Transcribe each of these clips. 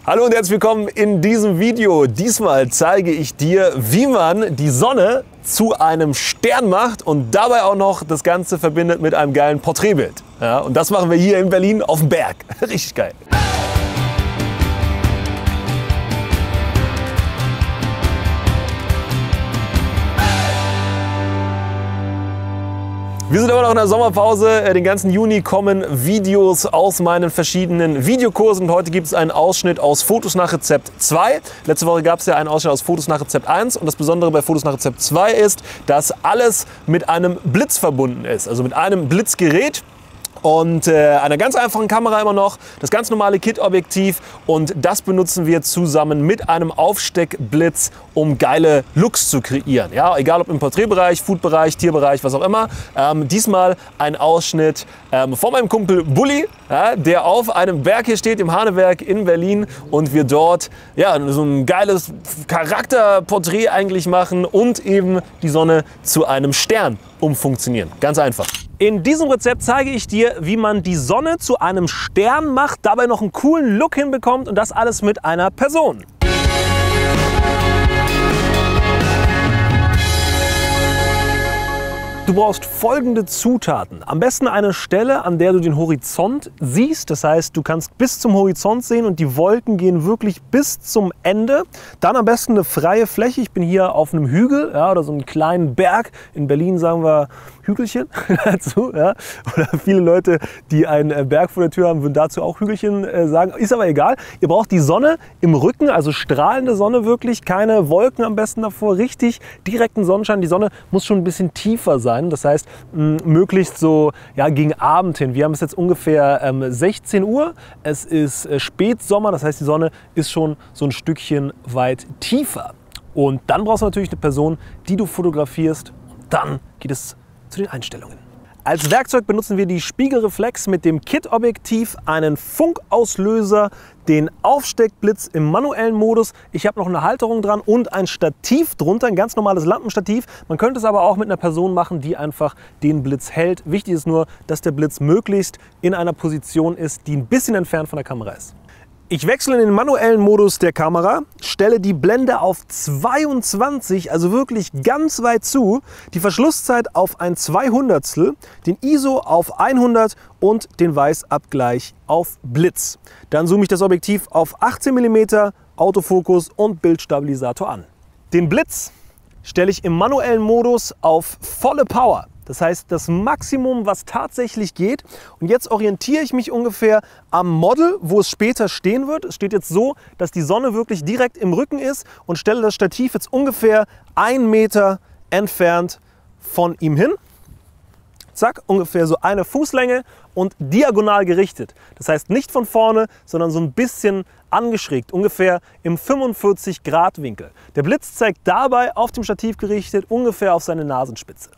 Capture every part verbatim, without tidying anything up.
Hallo und herzlich willkommen in diesem Video. Diesmal zeige ich dir, wie man die Sonne zu einem Stern macht und dabei auch noch das Ganze verbindet mit einem geilen Porträtbild. Ja, und das machen wir hier in Berlin auf dem Berg. Richtig geil. Wir sind immer noch in der Sommerpause. Den ganzen Juni kommen Videos aus meinen verschiedenen Videokursen. Und heute gibt es einen Ausschnitt aus Fotos nach Rezept zwei. Letzte Woche gab es ja einen Ausschnitt aus Fotos nach Rezept eins. Und das Besondere bei Fotos nach Rezept zwei ist, dass alles mit einem Blitz verbunden ist. Also mit einem Blitzgerät. Und äh, einer ganz einfachen Kamera immer noch, das ganz normale Kit-Objektiv, und das benutzen wir zusammen mit einem Aufsteckblitz, um geile Looks zu kreieren. Ja, egal ob im Porträtbereich, Foodbereich, Tierbereich, was auch immer. Ähm, diesmal ein Ausschnitt ähm, von meinem Kumpel Bulli, ja, der auf einem Berg hier steht, im Hanewerk in Berlin, und wir dort ja, so ein geiles Charakterporträt eigentlich machen und eben die Sonne zu einem Stern umfunktionieren. Ganz einfach. In diesem Rezept zeige ich dir, wie man die Sonne zu einem Stern macht, dabei noch einen coolen Look hinbekommt, und das alles mit einer Person. Du brauchst folgende Zutaten. Am besten eine Stelle, an der du den Horizont siehst. Das heißt, du kannst bis zum Horizont sehen und die Wolken gehen wirklich bis zum Ende. Dann am besten eine freie Fläche. Ich bin hier auf einem Hügel, ja, oder so einem kleinen Berg. In Berlin sagen wir Hügelchen dazu. Ja. Oder viele Leute, die einen Berg vor der Tür haben, würden dazu auch Hügelchen äh, sagen. Ist aber egal. Ihr braucht die Sonne im Rücken, also strahlende Sonne wirklich. Keine Wolken am besten davor. Richtig direkten Sonnenschein. Die Sonne muss schon ein bisschen tiefer sein. Das heißt, möglichst so ja, gegen Abend hin. Wir haben es jetzt ungefähr ähm, sechzehn Uhr. Es ist äh, Spätsommer, das heißt, die Sonne ist schon so ein Stückchen weit tiefer. Und dann brauchst du natürlich eine Person, die du fotografierst. Und dann geht es zu den Einstellungen. Als Werkzeug benutzen wir die Spiegelreflex mit dem Kit-Objektiv, einen Funkauslöser, den Aufsteckblitz im manuellen Modus. Ich habe noch eine Halterung dran und ein Stativ drunter, ein ganz normales Lampenstativ. Man könnte es aber auch mit einer Person machen, die einfach den Blitz hält. Wichtig ist nur, dass der Blitz möglichst in einer Position ist, die ein bisschen entfernt von der Kamera ist. Ich wechsle in den manuellen Modus der Kamera, stelle die Blende auf zweiundzwanzig, also wirklich ganz weit zu, die Verschlusszeit auf ein Zweihundertstel, den I S O auf hundert und den Weißabgleich auf Blitz. Dann zoome ich das Objektiv auf achtzehn Millimeter, Autofokus und Bildstabilisator an. Den Blitz stelle ich im manuellen Modus auf volle Power. Das heißt, das Maximum, was tatsächlich geht. Und jetzt orientiere ich mich ungefähr am Model, wo es später stehen wird. Es steht jetzt so, dass die Sonne wirklich direkt im Rücken ist, und stelle das Stativ jetzt ungefähr einen Meter entfernt von ihm hin. Zack, ungefähr so eine Fußlänge und diagonal gerichtet. Das heißt nicht von vorne, sondern so ein bisschen angeschrägt, ungefähr im fünfundvierzig Grad Winkel. Der Blitz zeigt dabei auf dem Stativ gerichtet ungefähr auf seine Nasenspitze.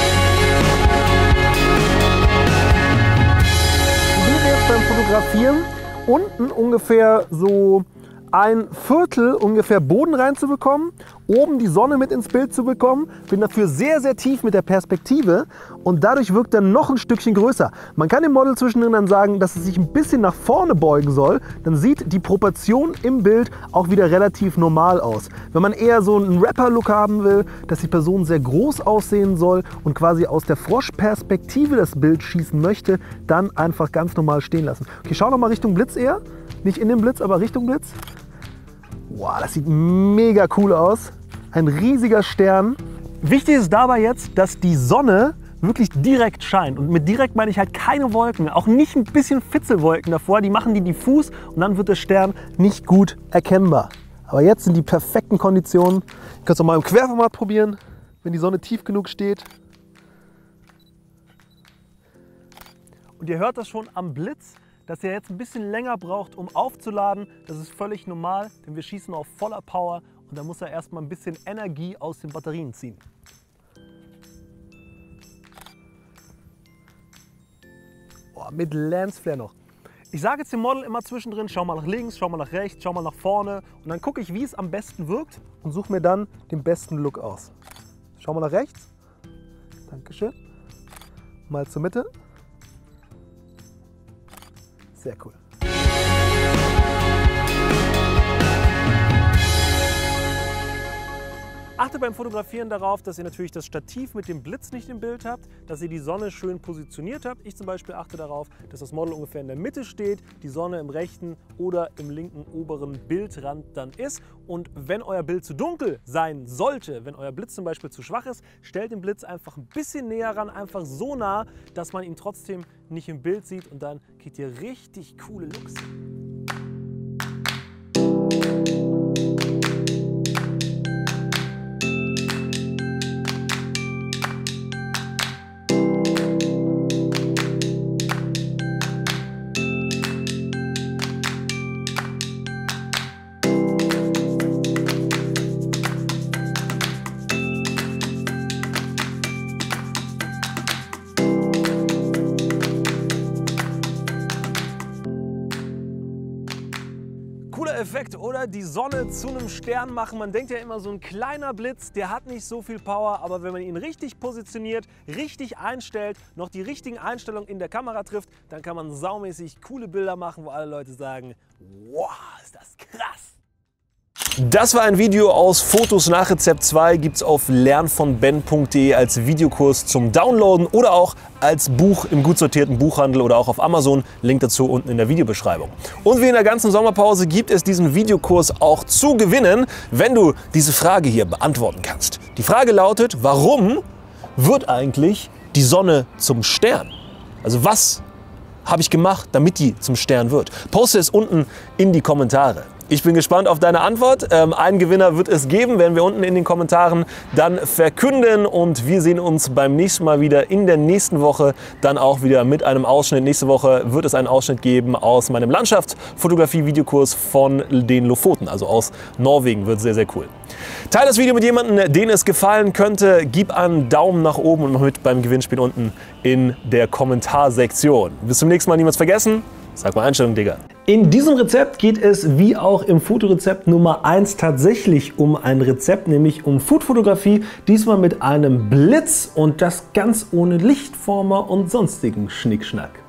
Ich bin jetzt beim Fotografieren unten ungefähr so ein Viertel ungefähr Boden reinzubekommen, oben die Sonne mit ins Bild zu bekommen. Bin dafür sehr, sehr tief mit der Perspektive, und dadurch wirkt er noch ein Stückchen größer. Man kann dem Model zwischendrin dann sagen, dass es sich ein bisschen nach vorne beugen soll. Dann sieht die Proportion im Bild auch wieder relativ normal aus. Wenn man eher so einen Rapper-Look haben will, dass die Person sehr groß aussehen soll und quasi aus der Froschperspektive das Bild schießen möchte, dann einfach ganz normal stehen lassen. Okay, schau noch mal Richtung Blitz eher. Nicht in den Blitz, aber Richtung Blitz. Wow, das sieht mega cool aus. Ein riesiger Stern. Wichtig ist dabei jetzt, dass die Sonne wirklich direkt scheint. Und mit direkt meine ich halt keine Wolken, auch nicht ein bisschen Fitzelwolken davor. Die machen die diffus, und dann wird der Stern nicht gut erkennbar. Aber jetzt sind die perfekten Konditionen. Ich kann es auch mal im Querformat probieren, wenn die Sonne tief genug steht. Und ihr hört das schon am Blitz, dass er jetzt ein bisschen länger braucht, um aufzuladen. Das ist völlig normal, denn wir schießen auf voller Power, und da muss er erstmal ein bisschen Energie aus den Batterien ziehen. Oh, mit Lensflare noch. Ich sage jetzt dem Model immer zwischendrin, schau mal nach links, schau mal nach rechts, schau mal nach vorne, und dann gucke ich, wie es am besten wirkt, und suche mir dann den besten Look aus. Schau mal nach rechts. Dankeschön. Mal zur Mitte. Sehr cool. Achte beim Fotografieren darauf, dass ihr natürlich das Stativ mit dem Blitz nicht im Bild habt, dass ihr die Sonne schön positioniert habt. Ich zum Beispiel achte darauf, dass das Model ungefähr in der Mitte steht, die Sonne im rechten oder im linken oberen Bildrand dann ist. Und wenn euer Bild zu dunkel sein sollte, wenn euer Blitz zum Beispiel zu schwach ist, stellt den Blitz einfach ein bisschen näher ran, einfach so nah, dass man ihn trotzdem nicht im Bild sieht und dann kriegt ihr richtig coole Looks. Cooler Effekt, oder? Die Sonne zu einem Stern machen. Man denkt ja immer, so ein kleiner Blitz, der hat nicht so viel Power, aber wenn man ihn richtig positioniert, richtig einstellt, noch die richtigen Einstellungen in der Kamera trifft, dann kann man saumäßig coole Bilder machen, wo alle Leute sagen, wow, ist das krass! Das war ein Video aus Fotos nach Rezept zwei, gibt es auf lern von ben punkt de als Videokurs zum Downloaden oder auch als Buch im gut sortierten Buchhandel oder auch auf Amazon. Link dazu unten in der Videobeschreibung. Und wie in der ganzen Sommerpause gibt es diesen Videokurs auch zu gewinnen, wenn du diese Frage hier beantworten kannst. Die Frage lautet, warum wird eigentlich die Sonne zum Stern? Also was habe ich gemacht, damit die zum Stern wird? Poste es unten in die Kommentare. Ich bin gespannt auf deine Antwort. Ähm, einen Gewinner wird es geben, werden wir unten in den Kommentaren dann verkünden. Und wir sehen uns beim nächsten Mal wieder in der nächsten Woche. Dann auch wieder mit einem Ausschnitt. Nächste Woche wird es einen Ausschnitt geben aus meinem Landschaftsfotografie-Videokurs von den Lofoten, also aus Norwegen. Wird sehr, sehr cool. Teile das Video mit jemandem, denen es gefallen könnte. Gib einen Daumen nach oben und mach mit beim Gewinnspiel unten in der Kommentarsektion. Bis zum nächsten Mal, niemals vergessen. Sag mal Einstellung, Digga. In diesem Rezept geht es wie auch im Fotorezept Nummer eins tatsächlich um ein Rezept, nämlich um Foodfotografie, diesmal mit einem Blitz und das ganz ohne Lichtformer und sonstigen Schnickschnack.